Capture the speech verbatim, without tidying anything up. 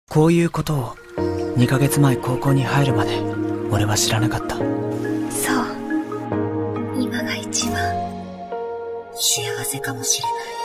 こういうことをにかげつまえ高校に入るまで俺は知らなかった。 そう、今が一番幸せかもしれない。